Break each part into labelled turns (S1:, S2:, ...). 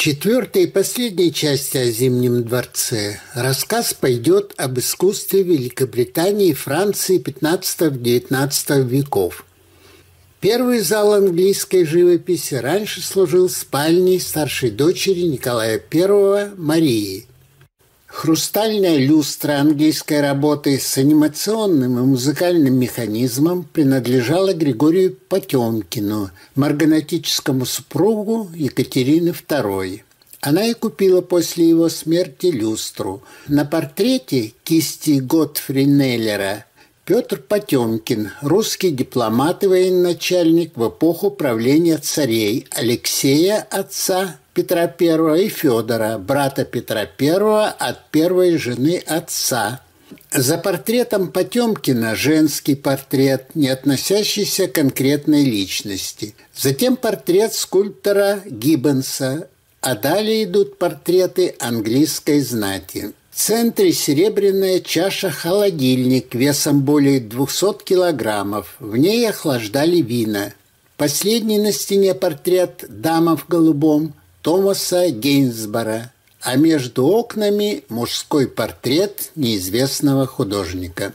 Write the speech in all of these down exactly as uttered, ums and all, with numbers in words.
S1: четвертой и последней части о Зимнем дворце рассказ пойдет об искусстве Великобритании и Франции пятнадцатого-девятнадцатого веков. Первый зал английской живописи раньше служил спальней старшей дочери Николая Первого Марии. Хрустальная люстра английской работы с анимационным и музыкальным механизмом принадлежала Григорию Потемкину, марганатическому супругу Екатерины Второй. Она и купила после его смерти люстру. На портрете кисти Готфри Неллера Петр Потемкин, русский дипломат и военачальник в эпоху правления царей Алексея, отца Петра Первого, и Федора, брата Петра Первого от первой жены отца. За портретом Потемкина женский портрет, не относящийся к конкретной личности. Затем портрет скульптора Гиббонса, а далее идут портреты английской знати. В центре серебряная чаша-холодильник весом более двухсот килограммов. В ней охлаждали вина. Последний на стене портрет «Дама в голубом» Томаса Гейнсбора, а между окнами мужской портрет неизвестного художника.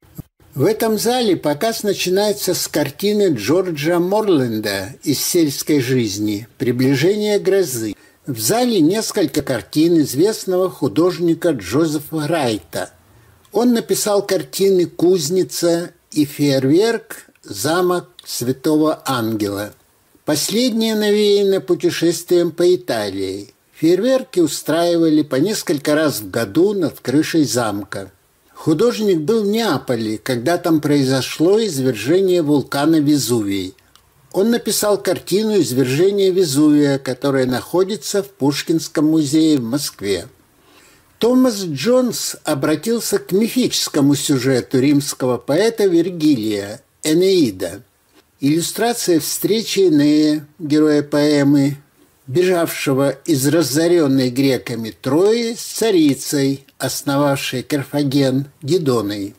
S1: В этом зале показ начинается с картины Джорджа Морленда из «Сельской жизни» «Приближение грозы». В зале несколько картин известного художника Джозефа Райта. Он написал картины «Кузница» и «Фейерверк. Замок Святого Ангела». Последнее навеяно путешествием по Италии. Фейерверки устраивали по несколько раз в году над крышей замка. Художник был в Неаполе, когда там произошло извержение вулкана Везувий. Он написал картину «Извержение Везувия», которая находится в Пушкинском музее в Москве. Томас Джонс обратился к мифическому сюжету римского поэта Вергилия «Энеида». Иллюстрация встречи Энея, героя поэмы, бежавшего из разоренной греками Трои с царицей, основавшей Карфаген, Дидоной.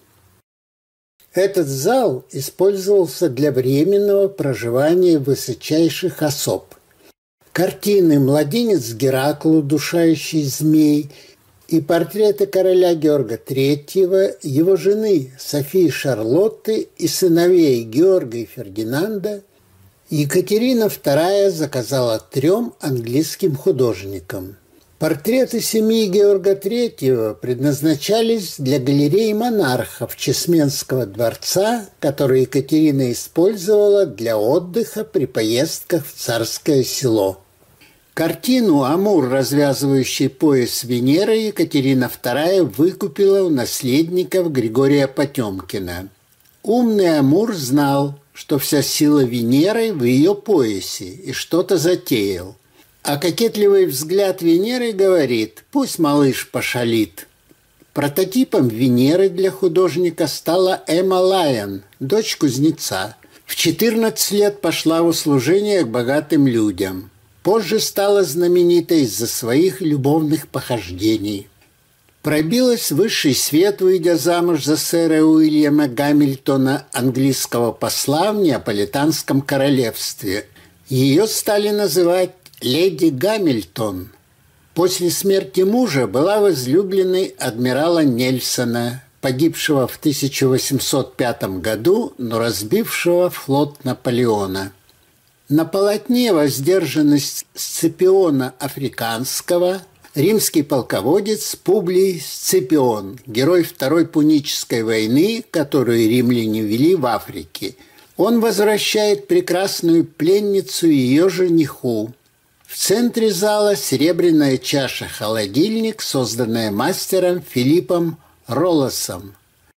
S1: Этот зал использовался для временного проживания высочайших особ. Картины «Младенец Геракл, удушающий змей» и портреты короля Георга Третьего, его жены Софии Шарлотты и сыновей Георга и Фердинанда Екатерина Вторая заказала трем английским художникам. Портреты семьи Георга Третьего предназначались для галереи монархов Чесменского дворца, который Екатерина использовала для отдыха при поездках в Царское Село. Картину «Амур, развязывающий пояс Венеры» Екатерина Вторая выкупила у наследников Григория Потемкина. Умный Амур знал, что вся сила Венеры в ее поясе, и что-то затеял. А кокетливый взгляд Венеры говорит: «Пусть малыш пошалит». Прототипом Венеры для художника стала Эмма Лайон, дочь кузнеца. В четырнадцать лет пошла в услужение к богатым людям. Позже стала знаменитой из-за своих любовных похождений. Пробилась в высший свет, выйдя замуж за сэра Уильяма Гамильтона, английского посла в Неаполитанском королевстве. Ее стали называть «Леди Гамильтон». После смерти мужа была возлюбленной адмирала Нельсона, погибшего в тысяча восемьсот пятом году, но разбившего флот Наполеона. На полотне «Воздержанность Сципиона Африканского» римский полководец Публий Сципион, герой Второй Пунической войны, которую римляне вели в Африке. Он возвращает прекрасную пленницу ее жениху. В центре зала серебряная чаша-холодильник, созданная мастером Филиппом Роллосом.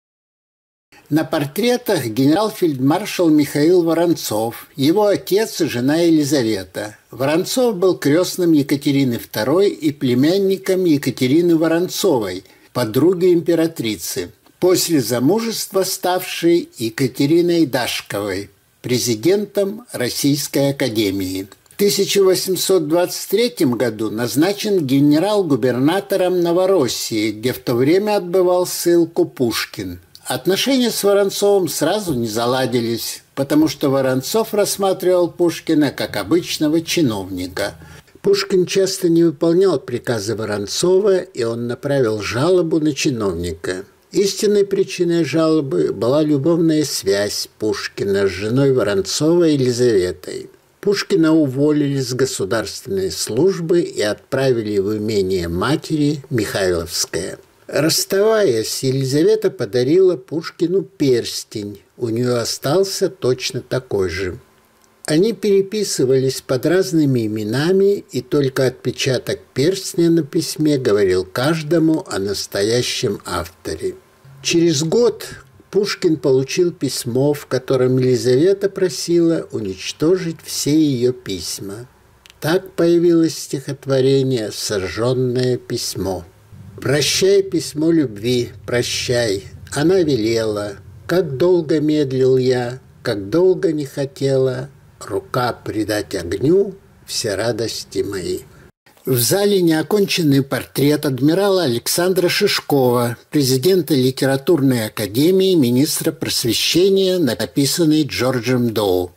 S1: На портретах генерал-фельдмаршал Михаил Воронцов, его отец и жена Елизавета. Воронцов был крестным Екатерины Второй и племянником Екатерины Воронцовой, подруги императрицы, после замужества ставшей Екатериной Дашковой, президентом Российской академии. В тысяча восемьсот двадцать третьем году назначен генерал-губернатором Новороссии, где в то время отбывал ссылку Пушкин. Отношения с Воронцовым сразу не заладились, потому что Воронцов рассматривал Пушкина как обычного чиновника. Пушкин часто не выполнял приказы Воронцова, и он направил жалобу на чиновника. Истинной причиной жалобы была любовная связь Пушкина с женой Воронцова Елизаветой. Пушкина уволили с государственной службы и отправили в имение матери Михайловское. Расставаясь, Елизавета подарила Пушкину перстень. У нее остался точно такой же. Они переписывались под разными именами, и только отпечаток перстня на письме говорил каждому о настоящем авторе. Через год Пушкин получил письмо, в котором Елизавета просила уничтожить все ее письма. Так появилось стихотворение «Сожженное письмо». «Прощай, письмо любви, прощай, она велела, как долго медлил я, как долго не хотела, рука предать огню все радости мои». В зале неоконченный портрет адмирала Александра Шишкова, президента Литературной академии, министра просвещения, написанный Джорджем Доу.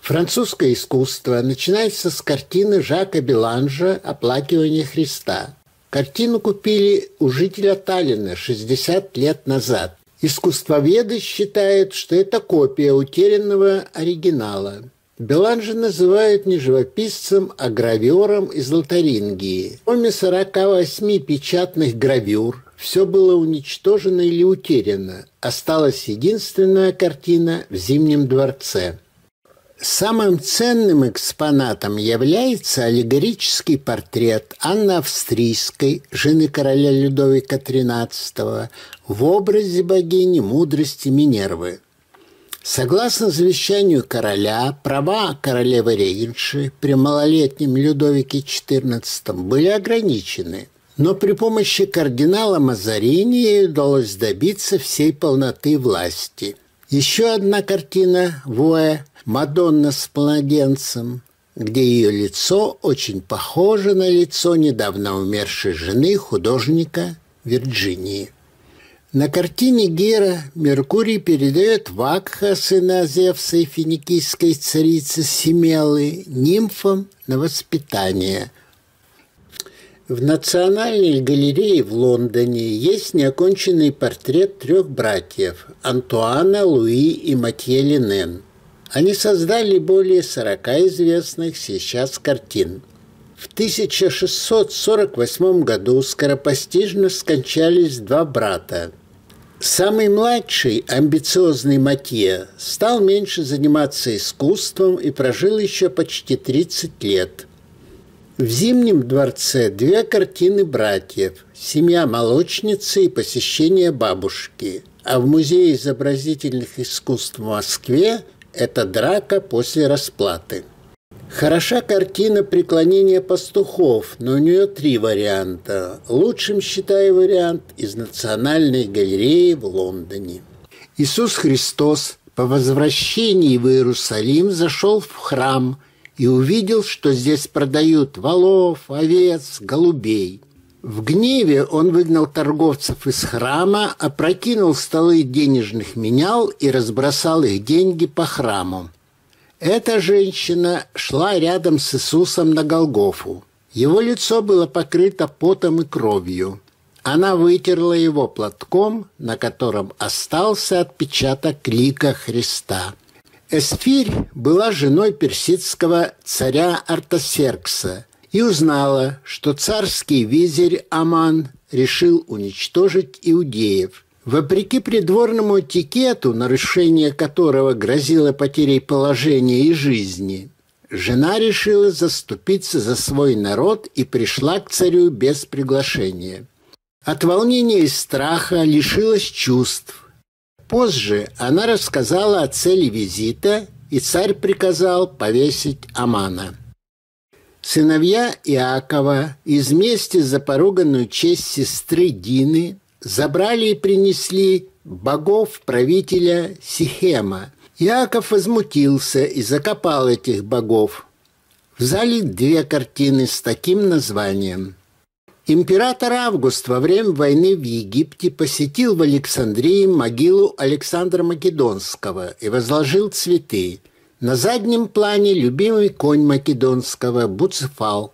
S1: Французское искусство начинается с картины Жака Беланжа «Оплакивание Христа». Картину купили у жителя Таллина шестьдесят лет назад. Искусствоведы считают, что это копия утерянного оригинала. Беланжа называют не живописцем, а гравером из Лотарингии. Кроме сорока восьми печатных гравюр, все было уничтожено или утеряно. Осталась единственная картина в Зимнем дворце. Самым ценным экспонатом является аллегорический портрет Анны Австрийской, жены короля Людовика тринадцатого, в образе богини мудрости Минервы. Согласно завещанию короля, права королевы-регенши при малолетнем Людовике четырнадцатом были ограничены, но при помощи кардинала Мазарини ей удалось добиться всей полноты власти. Еще одна картина Вуэ «Мадонна с младенцем», где ее лицо очень похоже на лицо недавно умершей жены художника Вирджинии. На картине Гера Меркурий передает Вакха, сына Зевса и финикийской царицы Семелы, нимфам на воспитание. В Национальной галерее в Лондоне есть неоконченный портрет трех братьев – Антуана, Луи и Матье Линен. Они создали более сорока известных сейчас картин. В тысяча шестьсот сорок восьмом году скоропостижно скончались два брата. Самый младший, амбициозный Матье, стал меньше заниматься искусством и прожил еще почти тридцать лет. В Зимнем дворце две картины братьев «Семья молочницы» и «Посещение бабушки», а в Музее изобразительных искусств в Москве это «Драка после расплаты». Хороша картина «Преклонение пастухов», но у нее три варианта. Лучшим считаю вариант из Национальной галереи в Лондоне. Иисус Христос по возвращении в Иерусалим зашел в храм и увидел, что здесь продают волов, овец, голубей. В гневе он выгнал торговцев из храма, опрокинул столы денежных менял и разбросал их деньги по храму. Эта женщина шла рядом с Иисусом на Голгофу. Его лицо было покрыто потом и кровью. Она вытерла его платком, на котором остался отпечаток лика Христа. Эсфирь была женой персидского царя Артасеркса и узнала, что царский визирь Аман решил уничтожить иудеев. Вопреки придворному этикету, нарушение которого грозило потерей положения и жизни, жена решила заступиться за свой народ и пришла к царю без приглашения. От волнения и страха лишилась чувств. Позже она рассказала о цели визита, и царь приказал повесить Амана. Сыновья Иакова из мести за поруганную честь сестры Дины забрали и принесли богов правителя Сихема. Иаков возмутился и закопал этих богов. В зале две картины с таким названием. Император Август во время войны в Египте посетил в Александрии могилу Александра Македонского и возложил цветы. На заднем плане любимый конь Македонского Буцефал.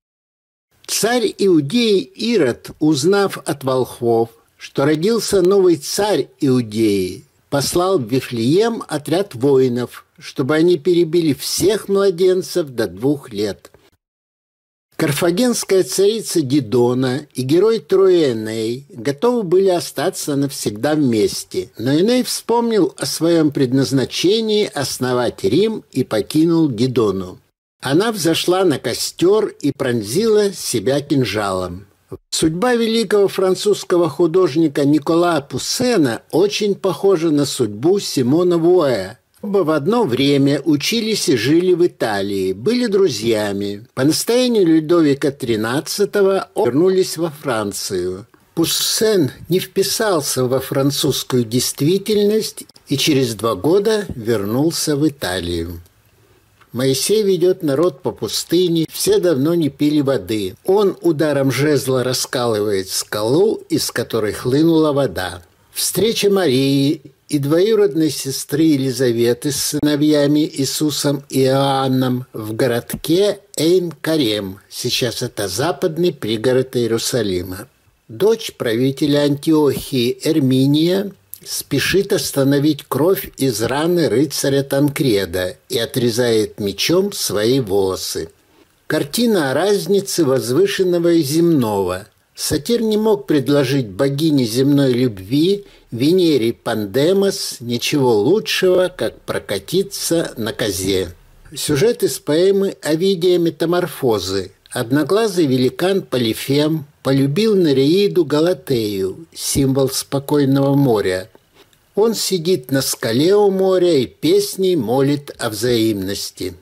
S1: Царь Иудеи Ирод, узнав от волхвов, что родился новый царь Иудеи, послал в Вифлеем отряд воинов, чтобы они перебили всех младенцев до двух лет. Карфагенская царица Дидона и герой Трои Эней готовы были остаться навсегда вместе, но Эней вспомнил о своем предназначении основать Рим и покинул Дидону. Она взошла на костер и пронзила себя кинжалом. Судьба великого французского художника Никола Пуссена очень похожа на судьбу Симона Вуэ. Оба в одно время учились и жили в Италии, были друзьями. По настоянию Людовика тринадцатого вернулись во Францию. Пуссен не вписался во французскую действительность и через два года вернулся в Италию. Моисей ведет народ по пустыне, все давно не пили воды. Он ударом жезла раскалывает скалу, из которой хлынула вода. Встреча Марии и двоюродной сестры Елизаветы с сыновьями Иисусом и Иоанном в городке Эйн-Карем. Сейчас это западный пригород Иерусалима. Дочь правителя Антиохии Эрминия спешит остановить кровь из раны рыцаря Танкреда и отрезает мечом свои волосы. Картина о разнице возвышенного и земного. Сатир не мог предложить богине земной любви Венере Пандемос ничего лучшего, как прокатиться на козе. Сюжет из поэмы «Овидия Метаморфозы». Одноглазый великан Полифем полюбил Нереиду Галатею, символ спокойного моря. Он сидит на скале у моря и песней молит о взаимности.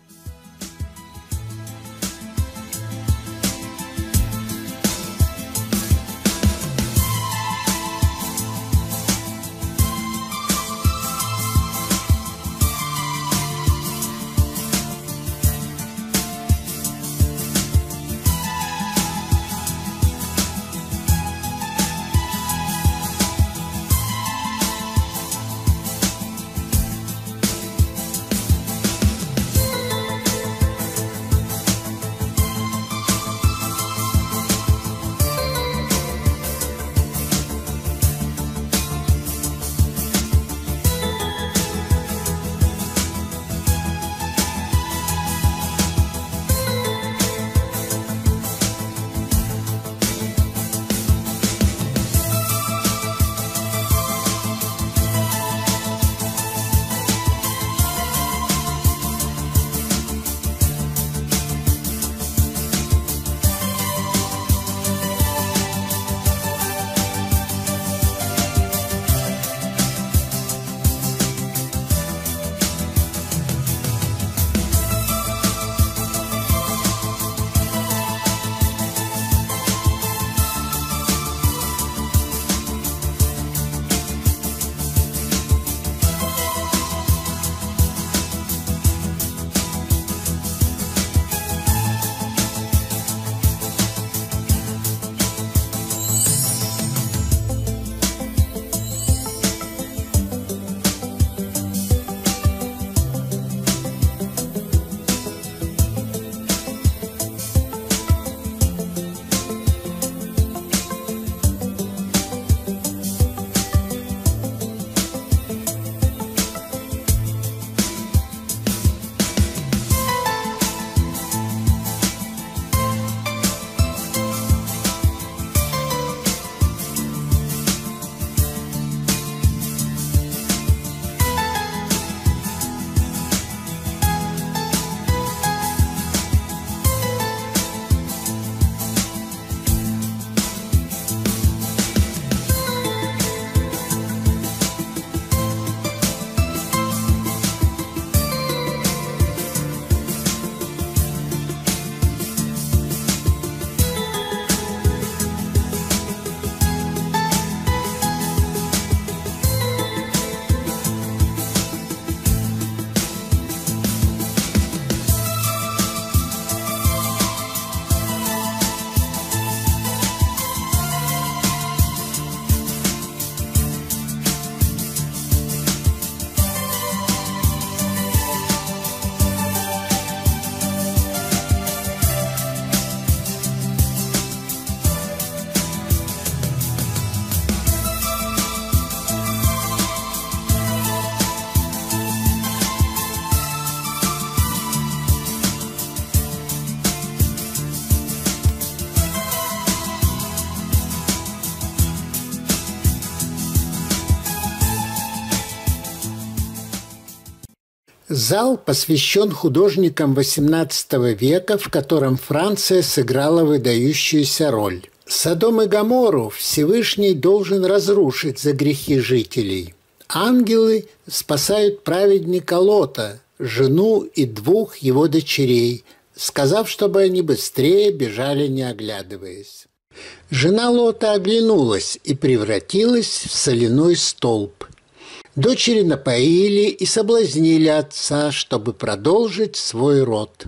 S1: Зал посвящен художникам восемнадцатого века, в котором Франция сыграла выдающуюся роль. Содом и Гоморру Всевышний должен разрушить за грехи жителей. Ангелы спасают праведника Лота, жену и двух его дочерей, сказав, чтобы они быстрее бежали, не оглядываясь. Жена Лота оглянулась и превратилась в соляной столб. Дочери напоили и соблазнили отца, чтобы продолжить свой род.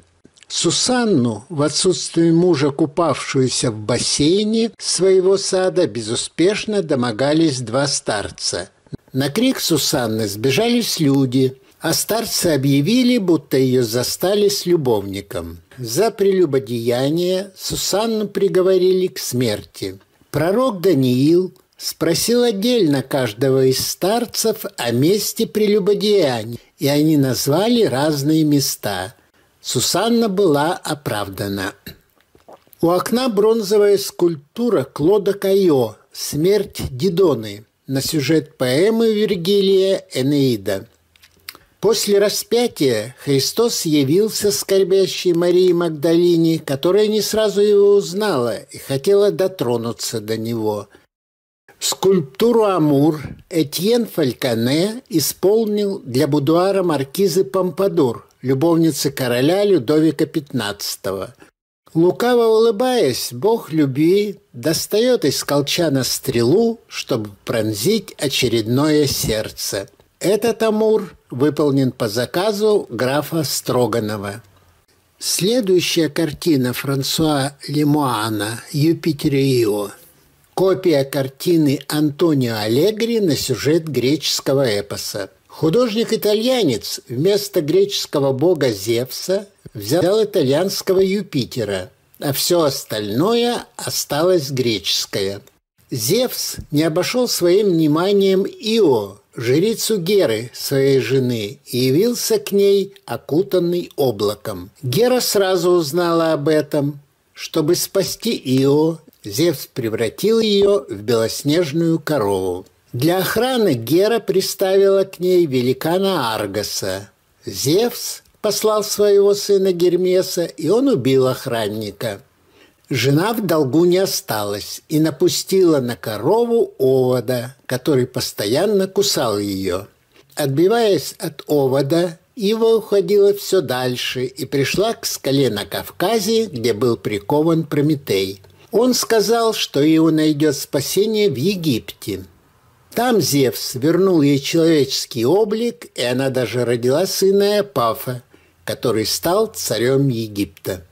S1: Сусанну, в отсутствие мужа, купавшуюся в бассейне своего сада, безуспешно домогались два старца. На крик Сусанны сбежались люди, а старцы объявили, будто ее застали с любовником. За прелюбодеяние Сусанну приговорили к смерти. Пророк Даниил спросил отдельно каждого из старцев о месте прелюбодеяния, и они назвали разные места. Сусанна была оправдана. У окна бронзовая скульптура Клода Кайо «Смерть Дидоны» на сюжет поэмы Вергилия «Энеида». После распятия Христос явился скорбящей Марии Магдалине, которая не сразу его узнала и хотела дотронуться до него. Скульптуру «Амур» Этьен Фальконе исполнил для будуара маркизы Помпадур, любовницы короля Людовика пятнадцатого. Лукаво улыбаясь, бог любви достает из колчана стрелу, чтобы пронзить очередное сердце. Этот амур выполнен по заказу графа Строганова. Следующая картина Франсуа Лемуана «Юпитер и Ио» – копия картины Антонио Аллегри на сюжет греческого эпоса. Художник-итальянец вместо греческого бога Зевса взял итальянского Юпитера, а все остальное осталось греческое. Зевс не обошел своим вниманием Ио, жрицу Геры, своей жены, и явился к ней, окутанный облаком. Гера сразу узнала об этом. Чтобы спасти Ио, Зевс превратил ее в белоснежную корову. Для охраны Гера приставила к ней великана Аргоса. Зевс послал своего сына Гермеса, и он убил охранника. Жена в долгу не осталась и напустила на корову овода, который постоянно кусал ее. Отбиваясь от овода, Ива уходила все дальше и пришла к скале на Кавказе, где был прикован Прометей. Он сказал, что Ива найдет спасение в Египте. Там Зевс вернул ей человеческий облик, и она даже родила сына Эпафа, который стал царем Египта.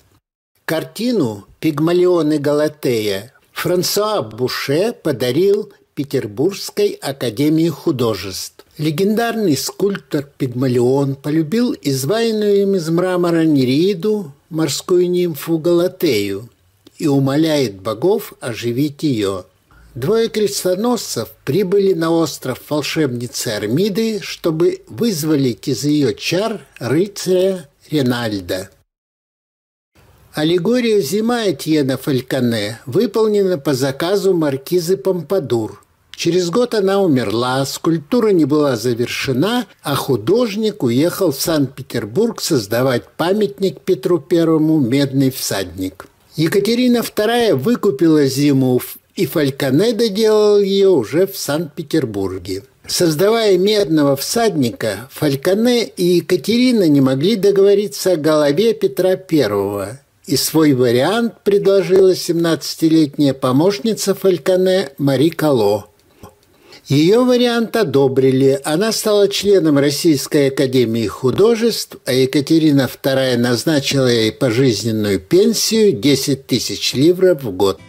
S1: Картину «Пигмалион и Галатея» Франсуа Буше подарил Петербургской академии художеств. Легендарный скульптор Пигмалион полюбил изваянную им из мрамора Неreiду, морскую нимфу Галатею, и умоляет богов оживить ее. Двое крестоносцев прибыли на остров волшебницы Армиды, чтобы вызволить из ее чар рыцаря Ренальда. Аллегория «Зима» Этьена Фальконе выполнена по заказу маркизы Помпадур. Через год она умерла, скульптура не была завершена, а художник уехал в Санкт-Петербург создавать памятник Петру Первому «Медный всадник». Екатерина Вторая выкупила «Зиму», и Фальконе доделал ее уже в Санкт-Петербурге. Создавая «Медного всадника», Фальконе и Екатерина не могли договориться о голове Петра Первого, и свой вариант предложила семнадцатилетняя помощница Фальконе Мари Калло. Ее вариант одобрили, она стала членом Российской академии художеств, а Екатерина Вторая назначила ей пожизненную пенсию десять тысяч ливров в год.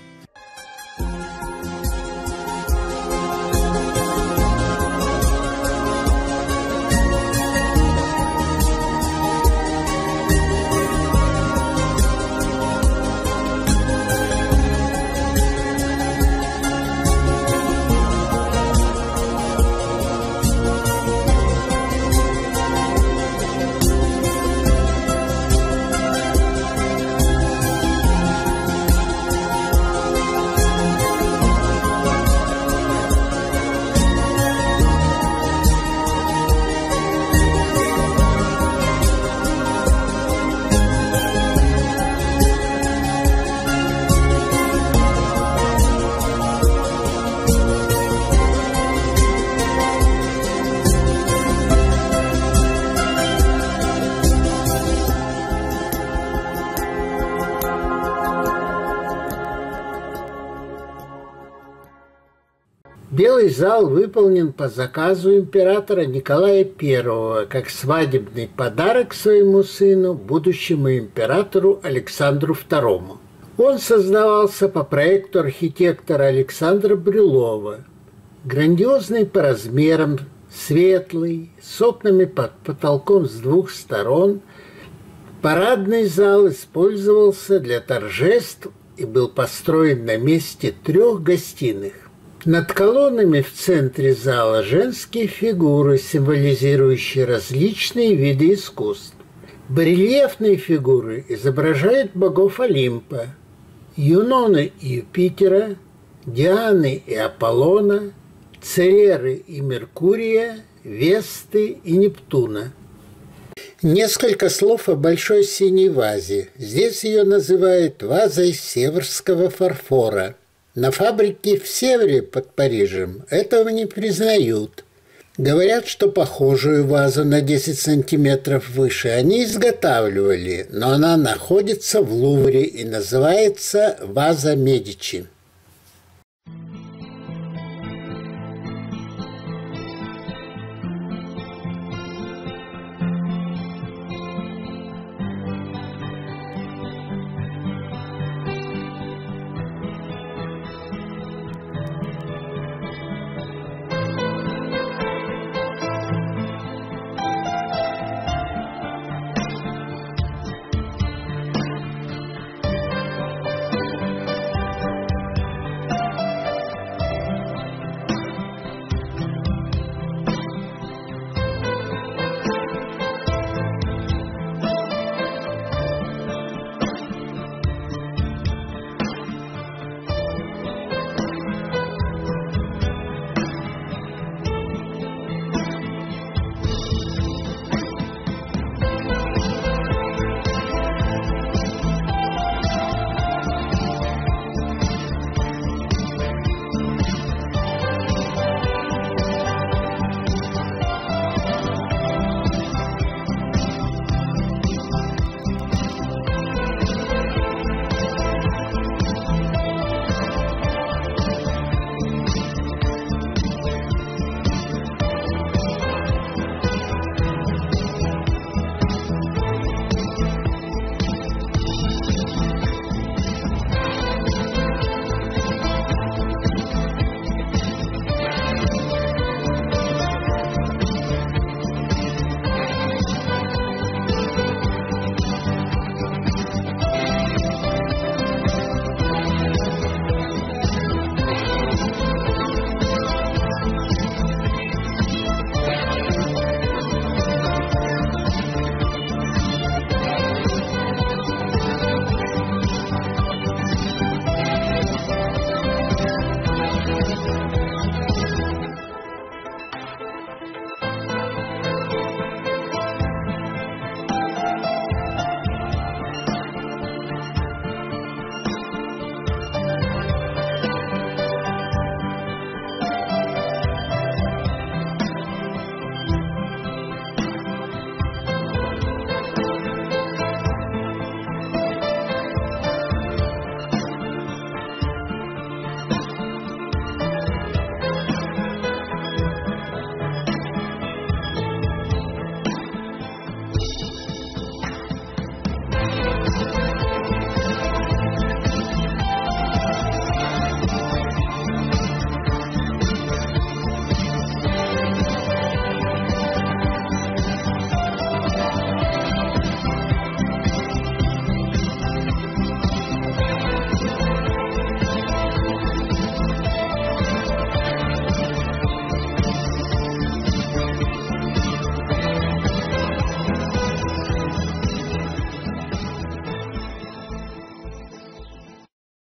S1: Белый зал выполнен по заказу императора Николая Первого как свадебный подарок своему сыну, будущему императору Александру Второму. Он создавался по проекту архитектора Александра Брюлова. Грандиозный по размерам, светлый, с окнами под потолком с двух сторон, парадный зал использовался для торжеств и был построен на месте трех гостиных. Над колоннами в центре зала женские фигуры, символизирующие различные виды искусств. Барельефные фигуры изображают богов Олимпа, Юноны и Юпитера, Дианы и Аполлона, Цереры и Меркурия, Весты и Нептуна. Несколько слов о большой синей вазе. Здесь ее называют вазой северского фарфора. На фабрике в Севре под Парижем этого не признают. Говорят, что похожую вазу на десять сантиметров выше они изготавливали, но она находится в Лувре и называется ваза Медичи.